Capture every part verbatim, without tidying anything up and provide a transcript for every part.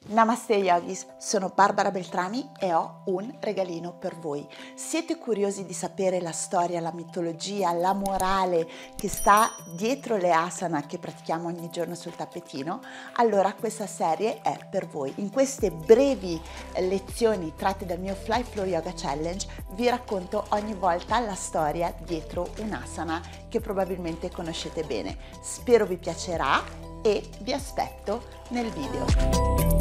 Namaste Yogis, sono Barbara Beltrami e ho un regalino per voi. Siete curiosi di sapere la storia, la mitologia, la morale che sta dietro le asana che pratichiamo ogni giorno sul tappetino? Allora questa serie è per voi. In queste brevi lezioni tratte dal mio Fly Flow Yoga Challenge vi racconto ogni volta la storia dietro un'asana che probabilmente conoscete bene. Spero vi piacerà e vi aspetto nel video.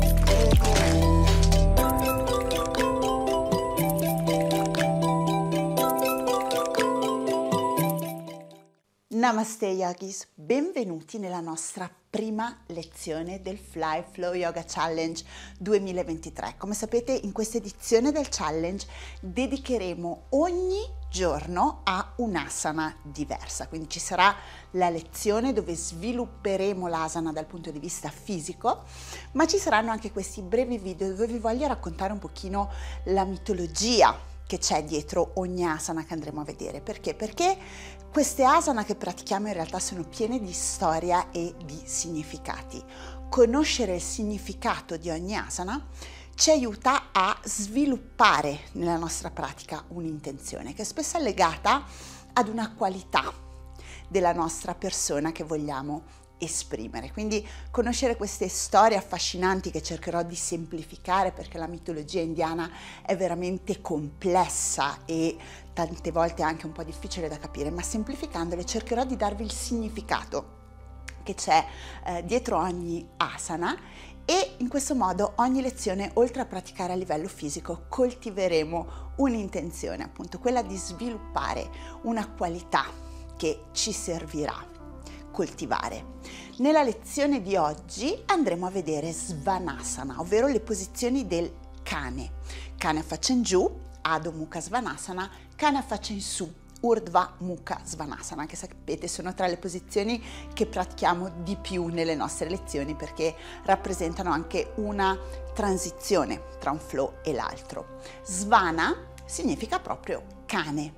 Namaste Yogis, benvenuti nella nostra prima lezione del Fly Flow Yoga Challenge duemilaventitré. Come sapete, in questa edizione del challenge dedicheremo ogni giorno a un'asana diversa, quindi ci sarà la lezione dove svilupperemo l'asana dal punto di vista fisico, ma ci saranno anche questi brevi video dove vi voglio raccontare un pochino la mitologia che c'è dietro ogni asana che andremo a vedere. Perché? Perché queste asana che pratichiamo in realtà sono piene di storia e di significati. Conoscere il significato di ogni asana ci aiuta a sviluppare nella nostra pratica un'intenzione che spesso è legata ad una qualità della nostra persona che vogliamo esprimere. Quindi conoscere queste storie affascinanti che cercherò di semplificare, perché la mitologia indiana è veramente complessa e tante volte anche un po' difficile da capire, ma semplificandole cercherò di darvi il significato che c'è eh, dietro ogni asana, e in questo modo ogni lezione, oltre a praticare a livello fisico, coltiveremo un'intenzione, appunto quella di sviluppare una qualità che ci servirà coltivare. Nella lezione di oggi andremo a vedere Svanasana, ovvero le posizioni del cane. Cane a faccia in giù, Adho Mukha Svanasana, cane a faccia in su, Urdhva Mukha Svanasana, che sapete sono tra le posizioni che pratichiamo di più nelle nostre lezioni perché rappresentano anche una transizione tra un flow e l'altro. Svana significa proprio cane.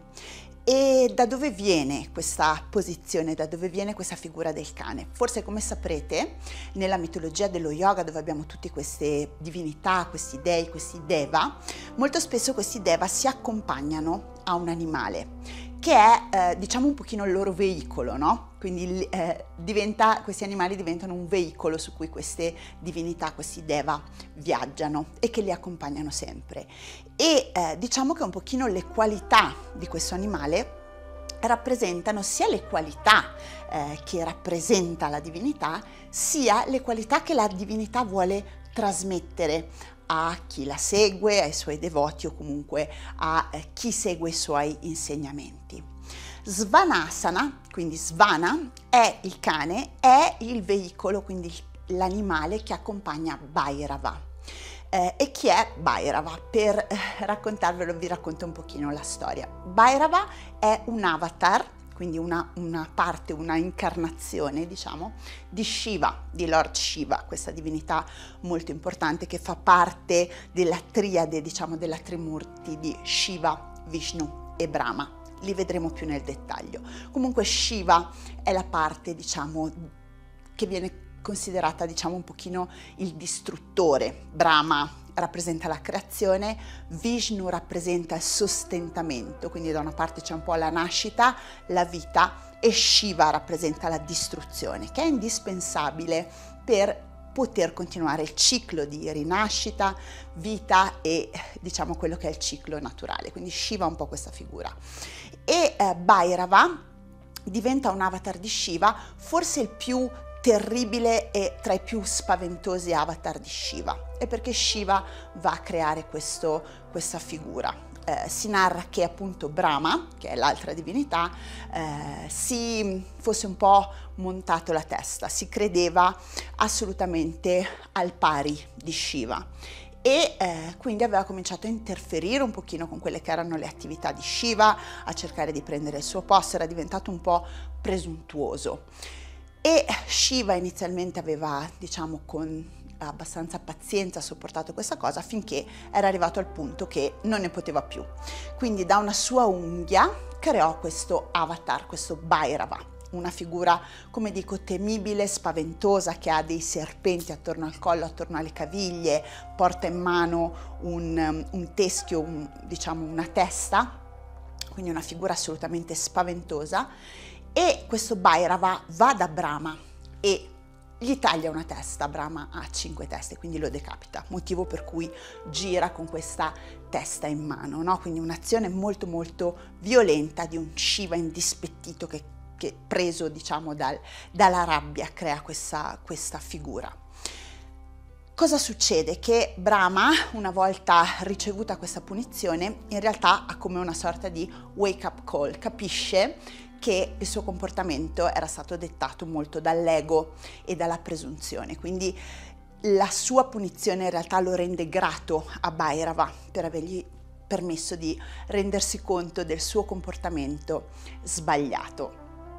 E da dove viene questa posizione, da dove viene questa figura del cane? Forse, come saprete, nella mitologia dello yoga, dove abbiamo tutte queste divinità, questi dei, questi deva, molto spesso questi deva si accompagnano a un animale che è eh, diciamo un pochino il loro veicolo, no? Quindi eh, diventa, questi animali diventano un veicolo su cui queste divinità, questi deva viaggiano e che li accompagnano sempre. E eh, diciamo che un pochino le qualità di questo animale rappresentano sia le qualità eh, che rappresenta la divinità, sia le qualità che la divinità vuole trasmettere a chi la segue, ai suoi devoti o comunque a eh, chi segue i suoi insegnamenti. Svanasana, quindi Svana, è il cane, è il veicolo, quindi l'animale che accompagna Bhairava. Eh, e chi è Bhairava? Per eh, raccontarvelo vi racconto un pochino la storia. Bhairava è un avatar, quindi una, una parte, una incarnazione, diciamo, di Shiva, di Lord Shiva, questa divinità molto importante che fa parte della triade, diciamo, della Trimurti di Shiva, Vishnu e Brahma. Li vedremo più nel dettaglio. Comunque Shiva è la parte, diciamo, che viene considerata, diciamo, un pochino il distruttore. Brahma rappresenta la creazione, Vishnu rappresenta il sostentamento, quindi da una parte c'è un po' la nascita, la vita, e Shiva rappresenta la distruzione, che è indispensabile per poter continuare il ciclo di rinascita, vita e, diciamo, quello che è il ciclo naturale. Quindi Shiva è un po' questa figura. E eh, Bhairava diventa un avatar di Shiva, forse il più terribile e tra i più spaventosi avatar di Shiva. E perché Shiva va a creare questo, questa figura. Eh, si narra che appunto Brahma, che è l'altra divinità, eh, si fosse un po' montato la testa, si credeva assolutamente al pari di Shiva e eh, quindi aveva cominciato a interferire un pochino con quelle che erano le attività di Shiva, a cercare di prendere il suo posto, era diventato un po' presuntuoso. E Shiva inizialmente aveva, diciamo, con abbastanza pazienza sopportato questa cosa finché era arrivato al punto che non ne poteva più. Quindi da una sua unghia creò questo avatar, questo Bhairava, una figura, come dico, temibile, spaventosa, che ha dei serpenti attorno al collo, attorno alle caviglie, porta in mano un, un teschio, un, diciamo una testa, quindi una figura assolutamente spaventosa, e questo Bhairava va da Brahma e gli taglia una testa. Brahma ha cinque teste, quindi lo decapita, motivo per cui gira con questa testa in mano, no? Quindi un'azione molto molto violenta di un Shiva indispettito che, che preso, diciamo, dal, dalla rabbia crea questa, questa figura. Cosa succede? Che Brahma, una volta ricevuta questa punizione, in realtà ha come una sorta di wake up call, capisce che il suo comportamento era stato dettato molto dall'ego e dalla presunzione, quindi la sua punizione in realtà lo rende grato a Bhairava per avergli permesso di rendersi conto del suo comportamento sbagliato.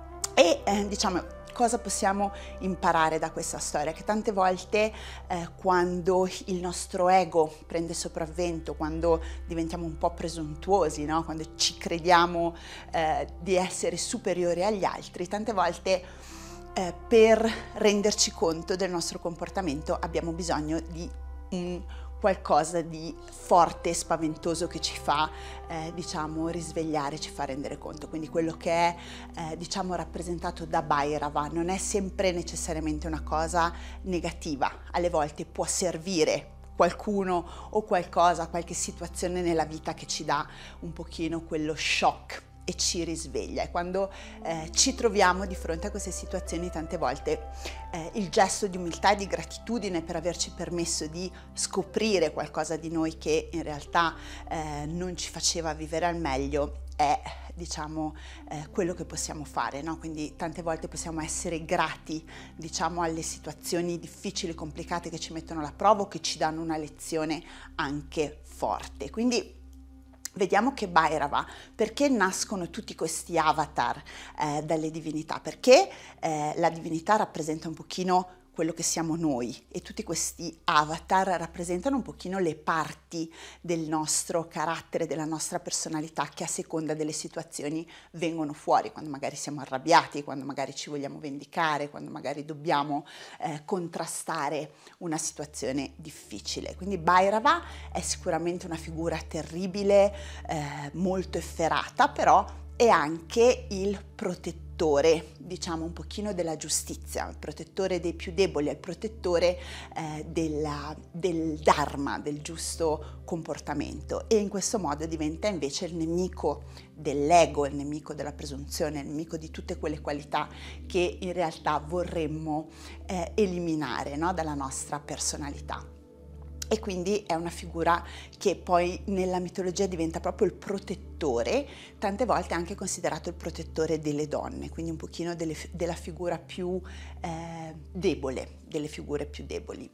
E eh, diciamo, cosa possiamo imparare da questa storia? Che tante volte eh, quando il nostro ego prende sopravvento, quando diventiamo un po' presuntuosi, no? Quando ci crediamo eh, di essere superiori agli altri, tante volte eh, per renderci conto del nostro comportamento abbiamo bisogno di un qualcosa di forte e spaventoso che ci fa, eh, diciamo, risvegliare, ci fa rendere conto. Quindi quello che è, eh, diciamo, rappresentato da Bhairava non è sempre necessariamente una cosa negativa, alle volte può servire qualcuno o qualcosa, qualche situazione nella vita che ci dà un pochino quello shock e ci risveglia. E quando eh, ci troviamo di fronte a queste situazioni, tante volte eh, il gesto di umiltà e di gratitudine per averci permesso di scoprire qualcosa di noi che in realtà eh, non ci faceva vivere al meglio è, diciamo, eh, quello che possiamo fare, no? Quindi tante volte possiamo essere grati, diciamo, alle situazioni difficili, complicate che ci mettono alla prova o che ci danno una lezione anche forte. Quindi vediamo che Bhairava, perché nascono tutti questi avatar eh, dalle divinità? Perché eh, la divinità rappresenta un pochino quello che siamo noi e tutti questi avatar rappresentano un pochino le parti del nostro carattere, della nostra personalità che a seconda delle situazioni vengono fuori, quando magari siamo arrabbiati, quando magari ci vogliamo vendicare, quando magari dobbiamo eh, contrastare una situazione difficile. Quindi Bhairava è sicuramente una figura terribile, eh, molto efferata, però è anche il protettore, diciamo, un pochino della giustizia, il protettore dei più deboli, il protettore eh, della, del dharma, del giusto comportamento, e in questo modo diventa invece il nemico dell'ego, il nemico della presunzione, il nemico di tutte quelle qualità che in realtà vorremmo eh, eliminare, no, dalla nostra personalità. E quindi è una figura che poi nella mitologia diventa proprio il protettore, tante volte anche considerato il protettore delle donne, quindi un pochino delle, della figura più eh, debole, delle figure più deboli.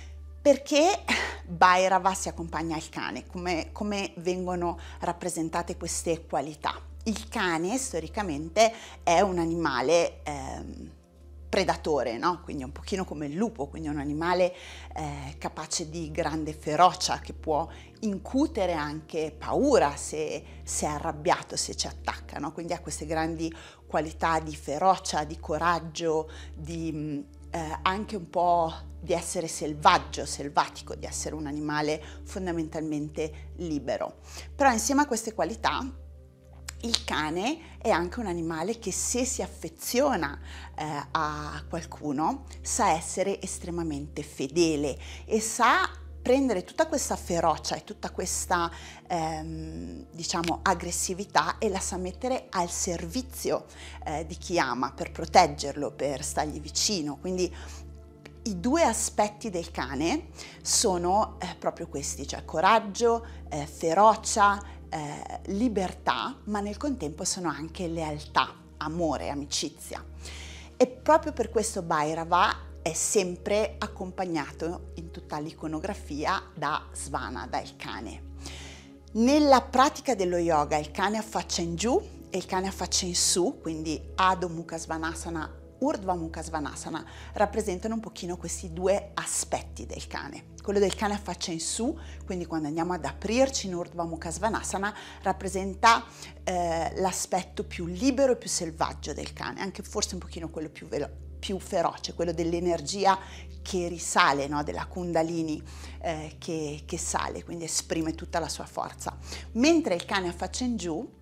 Perché Bhairava si accompagna al cane? Come, come vengono rappresentate queste qualità? Il cane storicamente è un animale ehm, predatore, no? Quindi un pochino come il lupo, quindi un animale eh, capace di grande ferocia, che può incutere anche paura se, se è arrabbiato, se ci attacca, no? Quindi ha queste grandi qualità di ferocia, di coraggio, di eh, anche un po' di essere selvaggio, selvatico, di essere un animale fondamentalmente libero. Però insieme a queste qualità il cane è anche un animale che, se si affeziona eh, a qualcuno, sa essere estremamente fedele e sa prendere tutta questa ferocia e tutta questa ehm, diciamo aggressività e la sa mettere al servizio eh, di chi ama, per proteggerlo, per stargli vicino. Quindi i due aspetti del cane sono eh, proprio questi, cioè coraggio, eh, ferocia, Eh, libertà, ma nel contempo sono anche lealtà, amore, amicizia. E proprio per questo Bhairava è sempre accompagnato in tutta l'iconografia da Svana, dal cane. Nella pratica dello yoga il cane affaccia in giù e il cane affaccia in su, quindi Adho Mukha Svanasana Urdhva Mukha Svanasana rappresentano un pochino questi due aspetti del cane. Quello del cane a faccia in su, quindi quando andiamo ad aprirci in Urdhva Mukha Svanasana, rappresenta eh, l'aspetto più libero e più selvaggio del cane, anche forse un pochino quello più, più feroce, quello dell'energia che risale, no? Della Kundalini eh, che, che sale, quindi esprime tutta la sua forza. Mentre il cane a faccia in giù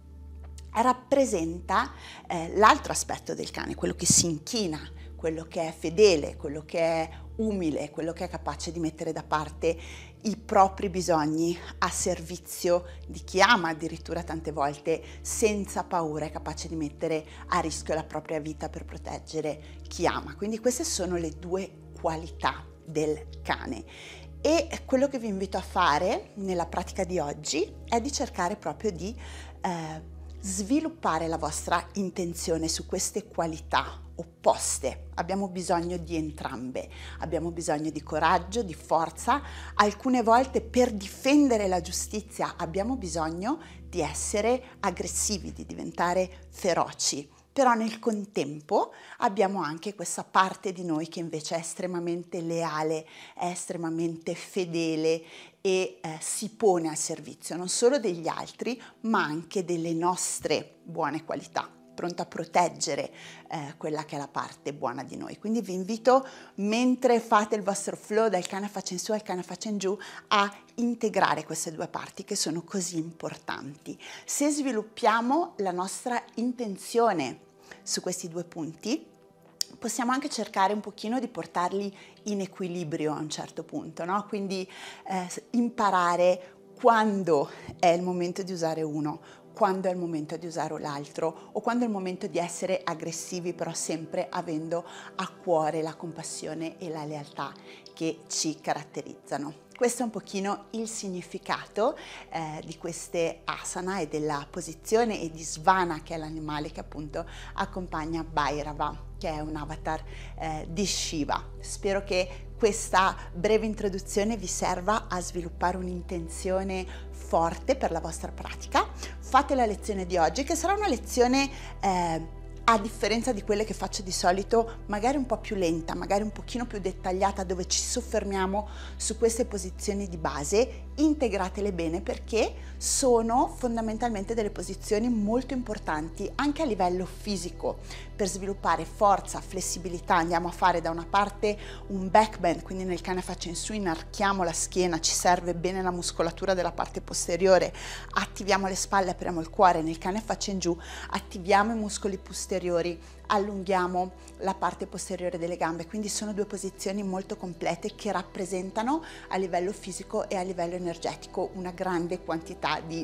rappresenta eh, l'altro aspetto del cane, quello che si inchina, quello che è fedele, quello che è umile, quello che è capace di mettere da parte i propri bisogni a servizio di chi ama, addirittura tante volte senza paura è capace di mettere a rischio la propria vita per proteggere chi ama. Quindi queste sono le due qualità del cane. E quello che vi invito a fare nella pratica di oggi è di cercare proprio di eh, sviluppare la vostra intenzione su queste qualità opposte. Abbiamo bisogno di entrambe, abbiamo bisogno di coraggio, di forza, alcune volte per difendere la giustizia abbiamo bisogno di essere aggressivi, di diventare feroci. Però nel contempo abbiamo anche questa parte di noi che invece è estremamente leale, è estremamente fedele e eh, si pone al servizio non solo degli altri, ma anche delle nostre buone qualità, pronta a proteggere eh, quella che è la parte buona di noi. Quindi vi invito, mentre fate il vostro flow dal cane a faccia in su al cane a faccia in giù, a integrare queste due parti che sono così importanti. Se sviluppiamo la nostra intenzione su questi due punti, possiamo anche cercare un pochino di portarli in equilibrio a un certo punto, no? Quindi eh, imparare quando è il momento di usare uno, quando è il momento di usare l'altro o quando è il momento di essere aggressivi, però sempre avendo a cuore la compassione e la lealtà che ci caratterizzano. Questo è un pochino il significato eh, di queste asana e della posizione e di Svana, che è l'animale che appunto accompagna Bhairava, che è un avatar eh, di Shiva. Spero che questa breve introduzione vi serva a sviluppare un'intenzione forte per la vostra pratica. Fate la lezione di oggi, che sarà una lezione eh, a differenza di quelle che faccio di solito, magari un po' più lenta, magari un pochino più dettagliata, dove ci soffermiamo su queste posizioni di base. Integratele bene perché sono fondamentalmente delle posizioni molto importanti anche a livello fisico per sviluppare forza, flessibilità. Andiamo a fare da una parte un back bend, quindi nel cane a faccia in su inarchiamo la schiena, ci serve bene la muscolatura della parte posteriore, attiviamo le spalle, apriamo il cuore. Nel cane a faccia in giù attiviamo i muscoli posteriori, allunghiamo la parte posteriore delle gambe, quindi sono due posizioni molto complete che rappresentano a livello fisico e a livello energetico una grande quantità di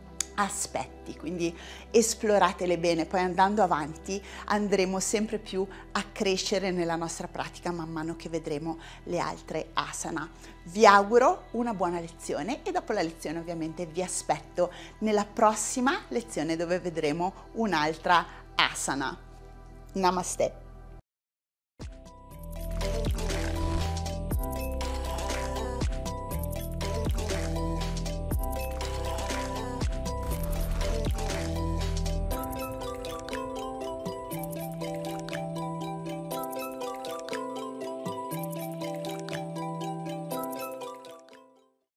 aspetti, quindi esploratele bene. Poi andando avanti andremo sempre più a crescere nella nostra pratica man mano che vedremo le altre asana. Vi auguro una buona lezione e dopo la lezione ovviamente vi aspetto nella prossima lezione dove vedremo un'altra asana. Namaste.